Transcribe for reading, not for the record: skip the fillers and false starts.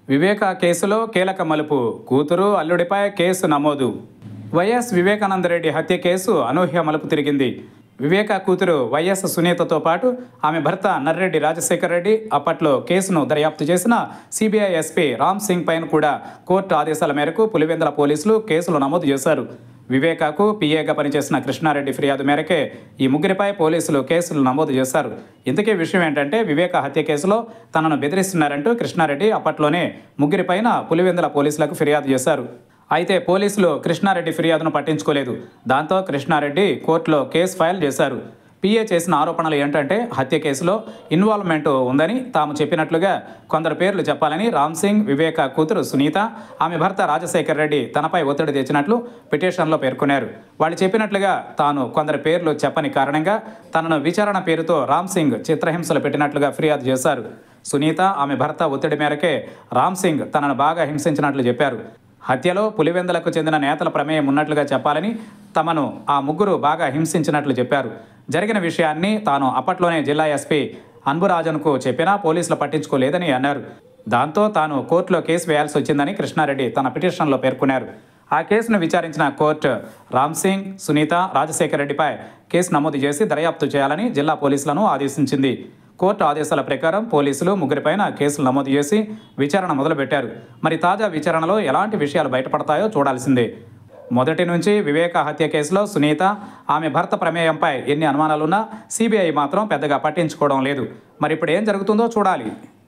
వివేక కేసులో కీలక మలుపు. కూతురు అల్లుడిపై కేసు నమోదు. వైఎస్ వివేకానందరెడ్డి హత్య కేసు అనూహ్య మలుపు తిరిగింది. వివేక కూతురు వైఎస్ సునీతతో పాటు ఆమె భర్త నర్రెడ్డి రాజశేఖర్ రెడ్డి అప్పట్లో కేసును దర్యాప్తు చేసిన సిబిఐ ఎస్పీ రామ్ సింగ్ పైన కూడా కోర్టు ఆదేశాల మేరకు పులివెందుల పోలీసులు కేసులు నమోదు చేశారు. వివేకాకు పిఏగా పనిచేసిన కృష్ణారెడ్డి ఫిర్యాదు మేరకే ఈ ముగ్గురిపై పోలీసులు కేసులు నమోదు చేశారు. ఇంతకీ విషయం ఏంటంటే, వివేక హత్య కేసులో తనను బెదిరిస్తున్నారంటూ కృష్ణారెడ్డి అప్పట్లోనే ముగ్గురిపైన పులివెందుల పోలీసులకు ఫిర్యాదు చేశారు. అయితే పోలీసులు కృష్ణారెడ్డి ఫిర్యాదును పట్టించుకోలేదు. దాంతో కృష్ణారెడ్డి కోర్టులో కేసు ఫైల్ చేశారు. పిఏ చేసిన ఆరోపణలు ఏంటంటే, హత్య కేసులో ఇన్వాల్వ్మెంట్ ఉందని తాము చెప్పినట్లుగా కొందరు పేర్లు చెప్పాలని రామ్ సింగ్, వివేక కూతురు సునీత, ఆమె భర్త రాజశేఖర్ రెడ్డి తనపై ఒత్తిడి తెచ్చినట్లు పిటిషన్లో పేర్కొన్నారు. వాళ్ళు చెప్పినట్లుగా తాను కొందరి పేర్లు చెప్పని కారణంగా తనను విచారణ పేరుతో రామ్ సింగ్ చిత్రహింసలు పెట్టినట్లుగా ఫిర్యాదు చేశారు. సునీత, ఆమె భర్త ఒత్తిడి మేరకే రామ్ సింగ్ తనను బాగా హింసించినట్లు చెప్పారు. హత్యలో పులివెందులకు చెందిన నేతల ప్రమేయం ఉన్నట్లుగా చెప్పాలని తమను ఆ ముగ్గురు బాగా హింసించినట్లు చెప్పారు. జరిగిన విషయాన్ని తాను అప్పట్లోనే జిల్లా ఎస్పీ అన్బురాజన్కు చెప్పినా పోలీసులు పట్టించుకోలేదని అన్నారు. దాంతో తాను కోర్టులో కేసు వేయాల్సి వచ్చిందని కృష్ణారెడ్డి తన పిటిషన్లో పేర్కొన్నారు. ఆ కేసును విచారించిన కోర్టు రామ్ సింగ్, సునీత, రాజశేఖర్ రెడ్డిపై కేసు నమోదు చేసి దర్యాప్తు చేయాలని జిల్లా పోలీసులను ఆదేశించింది. కోర్టు ఆదేశాల ప్రకారం పోలీసులు ముగ్గురిపైన కేసులు నమోదు చేసి విచారణ మొదలుపెట్టారు. మరి తాజా విచారణలో ఎలాంటి విషయాలు బయటపడతాయో చూడాల్సిందే. మొదటి నుంచి వివేక హత్య కేసులో సునీత, ఆమె భర్త ప్రమేయంపై ఎన్ని అనుమానాలున్నా సిబిఐ మాత్రం పెద్దగా పట్టించుకోవడం లేదు. మరి ఇప్పుడు ఏం జరుగుతుందో చూడాలి.